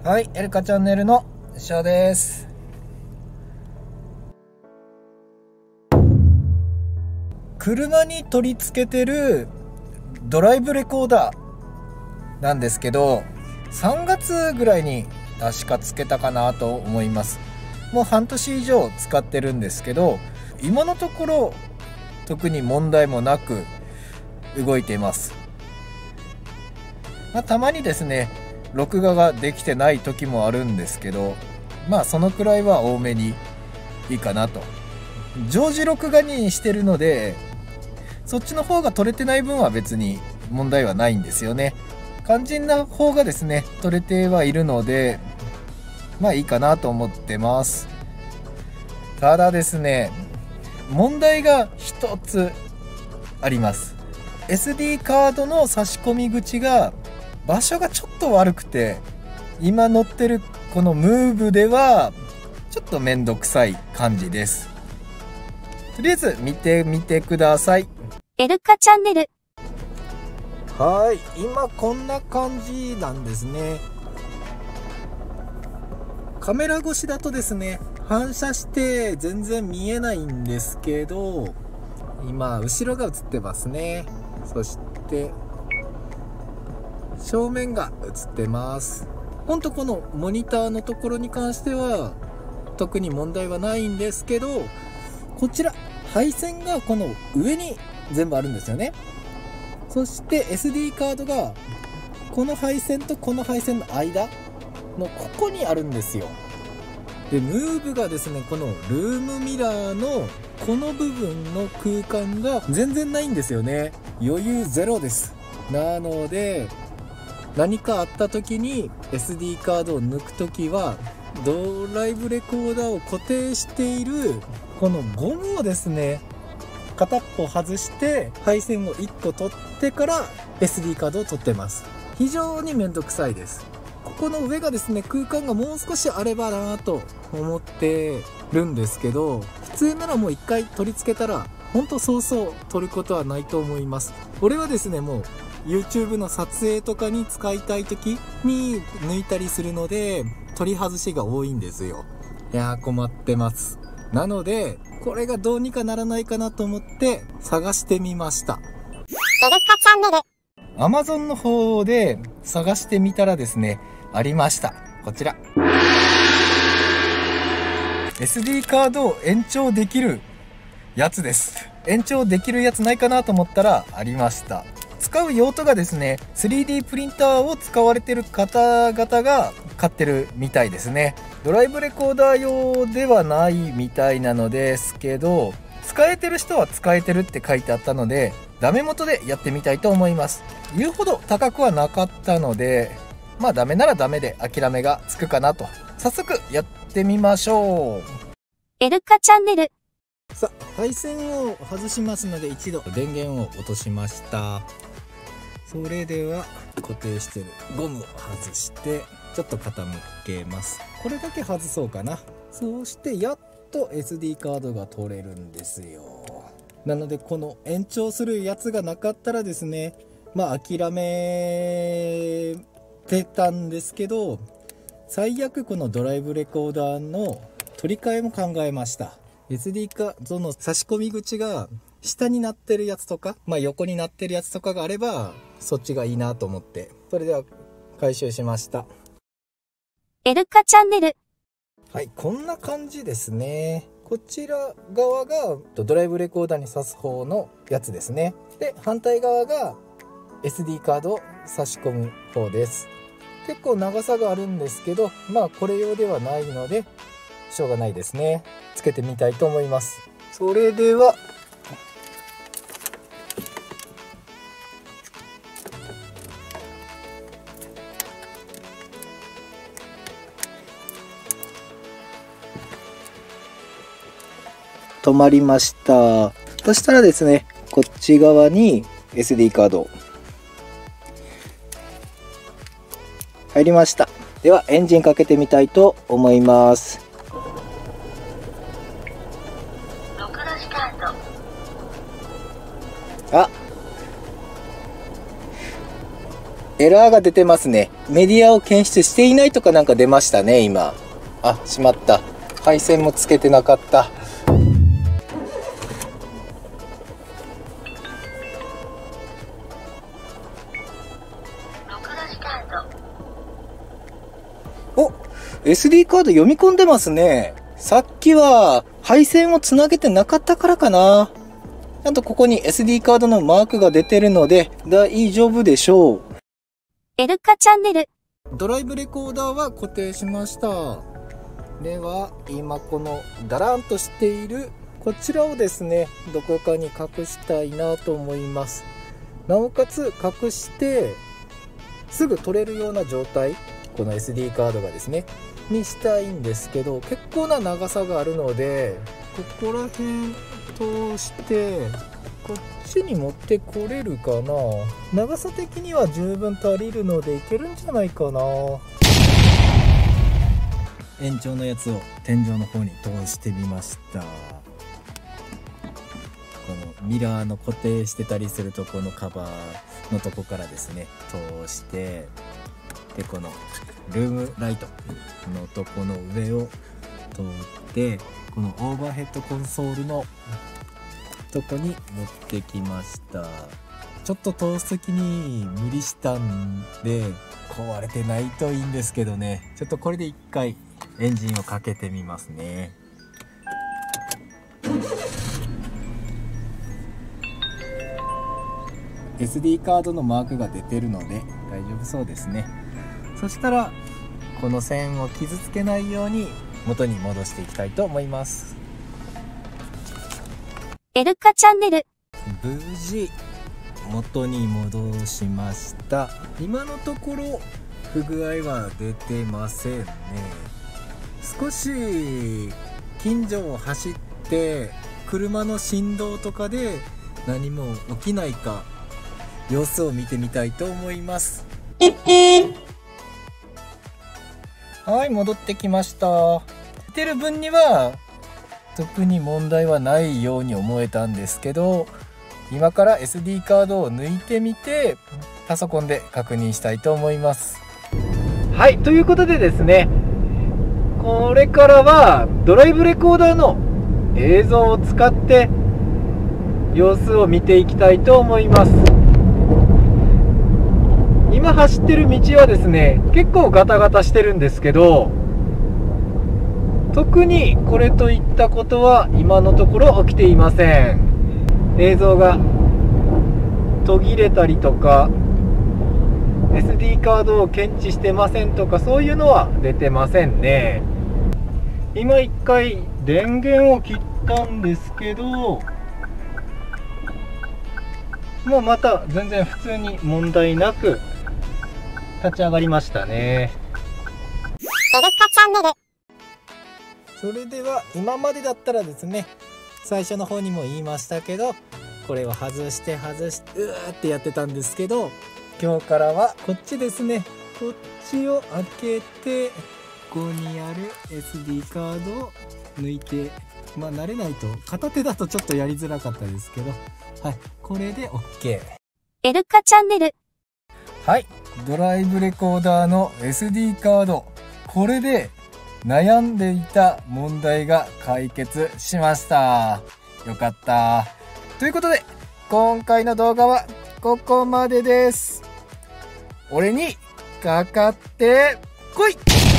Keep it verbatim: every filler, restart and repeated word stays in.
はい、エルカチャンネルのしょうです。車に取り付けてるドライブレコーダーなんですけど、さんがつぐらいに確かつけたかなと思います。もう半年以上使ってるんですけど、今のところ特に問題もなく動いています。まあ、たまにですね録画ができてない時もあるんですけど、まあそのくらいは多めにいいかなと。常時録画にしてるので、そっちの方が撮れてない分は別に問題はないんですよね。肝心な方がですね撮れてはいるので、まあいいかなと思ってます。ただですね、問題が一つあります。 エスディー カードの差し込み口が場所がちょっと悪くて、今乗ってるこのムーブではちょっとめんどくさい感じです。とりあえず見てみてください。 エルカチャンネル。 はい、今こんな感じなんですね。カメラ越しだとですね反射して全然見えないんですけど、今後ろが映ってますね。そして正面が映ってます。ほんとこのモニターのところに関しては特に問題はないんですけど、こちら配線がこの上に全部あるんですよね。そして エスディー カードがこの配線とこの配線の間のここにあるんですよ。でムーブがですねこのルームミラーのこの部分の空間が全然ないんですよね。余裕ゼロです。なので何かあった時に エスディー カードを抜く時はドライブレコーダーを固定しているこのゴムをですね片っぽ外して配線をいっこ取ってから エスディー カードを取ってます。非常にめんどくさいです。ここの上がですね空間がもう少しあればなと思ってるんですけど、普通ならもう一回取り付けたらほんとそうそう取ることはないと思います。俺はですねもう YouTube の撮影とかに使いたい時に抜いたりするので取り外しが多いんですよ。いやー困ってます。なのでこれがどうにかならないかなと思って探してみました。 エルカチャンネル。 Amazon の方で探してみたらですねありました。こちら エスディー カードを延長できるやつです。延長できるやつないかなと思ったらありました。使う用途がですね スリーディー プリンターを使われてる方々が買ってるみたいですね。ドライブレコーダー用ではないみたいなのですけど、使えてる人は使えてるって書いてあったのでダメ元でやってみたいと思います。言うほど高くはなかったので、まあダメならダメで諦めがつくかなと。早速やってみましょう。 エルカチャンネル。 さあ配線を外しますので一度電源を落としました。それでは固定してるゴムを外してちょっと傾けます。これだけ外そうかな。そうしてやっと エスディー カードが取れるんですよ。なのでこの延長するやつがなかったらですねまあ諦めてたんですけど、最悪このドライブレコーダーの取り替えも考えました。 エスディー カードの差し込み口が下になってるやつとか、まあ、横になってるやつとかがあればそっちがいいなと思って、それでは回収しました。 エルカチャンネル。 はい、こんな感じですね。こちら側がドライブレコーダーに挿す方のやつですね。で反対側が エスディー カードを差し込む方です。結構長さがあるんですけど、まあこれ用ではないのでしょうがないですね。つけてみたいと思います。それでは止まりました。そしたらですねこっち側に エスディー カード入りました。ではエンジンかけてみたいと思います。あ、 エラーが出てますね。メディアを検出していないとかなんか出ましたね、今。あ、しまった。配線もつけてなかった。お、エスディー カード読み込んでますね。さっきは配線をつなげてなかったからかな。ちゃんとここに エスディー カードのマークが出てるので大丈夫でしょう。 エルカチャンネル。 ドライブレコーダーは固定しました。では今このダランとしているこちらをですね、どこかに隠したいなと思います。なおかつ隠してすぐ取れるような状態、この エスディー カードがですねにしたいんですけど、結構な長さがあるのでここら辺通してこっちに持ってこれるかな。長さ的には十分足りるのでいけるんじゃないかな。延長のやつを天井の方に通してみました。このミラーの固定してたりするとこのカバーのとこからですね通して、でこのルームライトのとこの上を通ってこのオーバーヘッドコンソールのとこに持ってきました。ちょっと通す時に無理したんで壊れてないといいんですけどね。ちょっとこれで一回エンジンをかけてみますね。エスディー カードのマークが出てるので大丈夫そうですね。そしたらこの線を傷つけないように元に戻していきたいと思います。 エルカチャンネル。 無事元に戻しました。今のところ不具合は出てませんね。少し近所を走って車の振動とかで何も起きないか様子を見てみたいと思います。はい、戻ってきました。出てる分には特に問題はないように思えたんですけど、今から エスディー カードを抜いてみてパソコンで確認したいと思います。はい、ということでですね、これからはドライブレコーダーの映像を使って様子を見ていきたいと思います。今走ってる道はですね、結構ガタガタしてるんですけど、特にこれといったことは今のところ起きていません。映像が途切れたりとか エスディー カードを検知してませんとか、そういうのは出てませんね。今一回電源を切ったんですけど、もうまた全然普通に問題なく立ち上がりましたね。 エルカチャンネル。 それでは今までだったらですね、最初の方にも言いましたけど、これを外して外してうーってやってたんですけど、今日からはこっちですね。こっちを開けてここにある エスディー カードを抜いて、まあ慣れないと片手だとちょっとやりづらかったですけど、はい、これで OK。 エルカチャンネル。 はい、ドライブレコーダーの エスディー カード、これで悩んでいた問題が解決しました。よかった。ということで今回の動画はここまでです。俺にかかってこい。